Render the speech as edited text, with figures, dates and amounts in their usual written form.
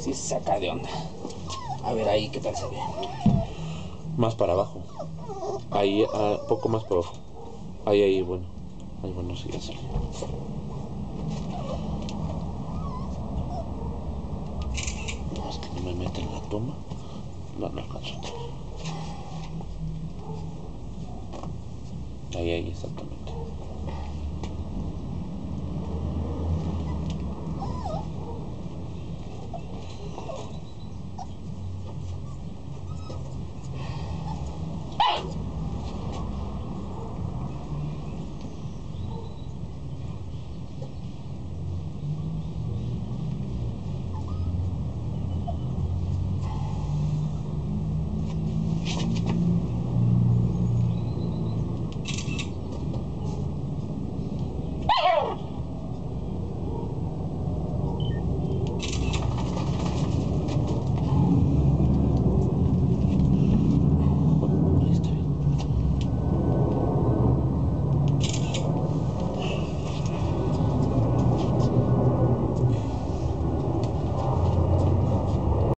Sí se saca de onda. A ver ahí, ¿qué tal se ve? Más para abajo. Ahí, poco más para abajo. Ahí, bueno. Ahí, bueno, sí, ya salió. No, es que no me mete en la toma. No alcanzo. Ahí, exactamente.